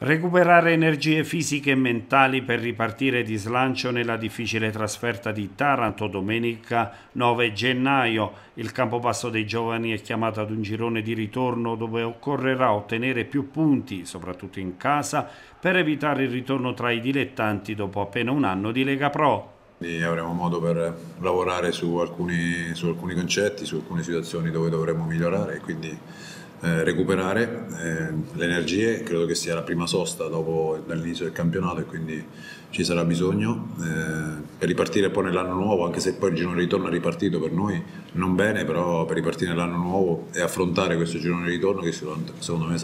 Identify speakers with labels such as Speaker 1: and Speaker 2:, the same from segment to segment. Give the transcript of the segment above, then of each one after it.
Speaker 1: Recuperare energie fisiche e mentali per ripartire di slancio nella difficile trasferta di Taranto domenica 9 gennaio. Il Campobasso dei Giovani è chiamato ad un girone di ritorno dove occorrerà ottenere più punti, soprattutto in casa, per evitare il ritorno tra i dilettanti dopo appena un anno di Lega Pro.
Speaker 2: Quindi avremo modo per lavorare su alcuni concetti, su alcune situazioni dove dovremo migliorare e quindi recuperare le energie. Credo che sia la prima sosta dall'inizio del campionato e quindi ci sarà bisogno per ripartire poi nell'anno nuovo, anche se poi il girone di ritorno è ripartito per noi, non bene, però per ripartire nell'anno nuovo e affrontare questo girone di ritorno che secondo me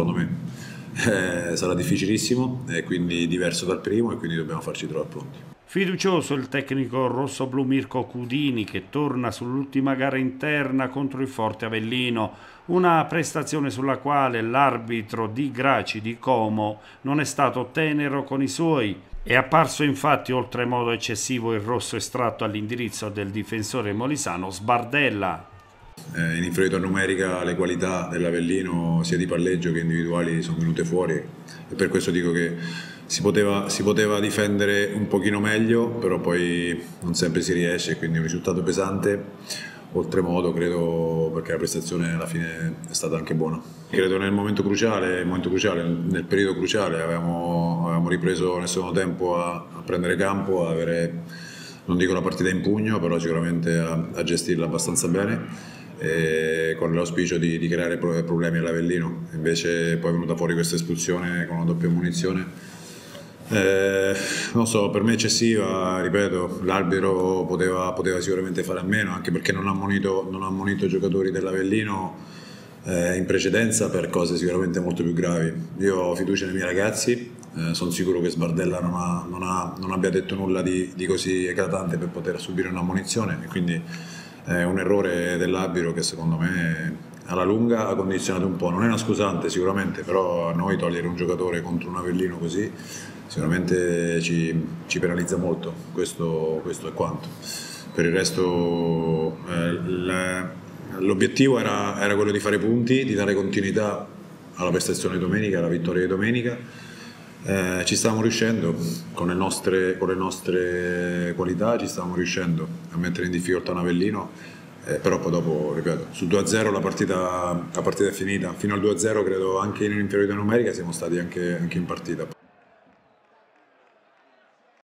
Speaker 2: sarà difficilissimo e quindi diverso dal primo e quindi dobbiamo farci trovare pronti.
Speaker 1: Fiducioso il tecnico rossoblu Mirko Cudini che torna sull'ultima gara interna contro il Forte Avellino, una prestazione sulla quale l'arbitro Di Graci di Como non è stato tenero con i suoi. È apparso infatti oltremodo eccessivo il rosso estratto all'indirizzo del difensore molisano Sbardella.
Speaker 2: In inferiorità numerica le qualità dell'Avellino sia di palleggio che individuali sono venute fuori e per questo dico che si poteva difendere un pochino meglio, però poi non sempre si riesce, quindi un risultato pesante, oltremodo credo, perché la prestazione alla fine è stata anche buona. Credo nel momento cruciale, nel periodo cruciale avevamo ripreso nel secondo tempo a prendere campo, a avere, non dico la partita in pugno, però sicuramente a gestirla abbastanza bene, con l'auspicio di creare problemi all'Avellino. Invece poi è venuta fuori questa espulsione con una doppia munizione. Non so, per me eccessiva, ripeto, l'arbitro poteva sicuramente fare a meno, anche perché non ha ammonito i giocatori dell'Avellino in precedenza per cose sicuramente molto più gravi. Io ho fiducia nei miei ragazzi, sono sicuro che Sbardella non abbia detto nulla di così eclatante per poter subire un'ammonizione e quindi è un errore dell'arbitro che secondo me alla lunga ha condizionato un po'. Non è una scusante sicuramente, però a noi togliere un giocatore contro un Avellino così sicuramente ci penalizza molto, questo è quanto. Per il resto l'obiettivo era quello di fare punti, di dare continuità alla prestazione di domenica, alla vittoria di domenica. Ci stavamo riuscendo con le nostre qualità, ci stavamo riuscendo a mettere in difficoltà un Avellino, però poi dopo, ripeto, sul 2-0 la partita è finita. Fino al 2-0 credo anche in inferiorità numerica siamo stati anche in partita.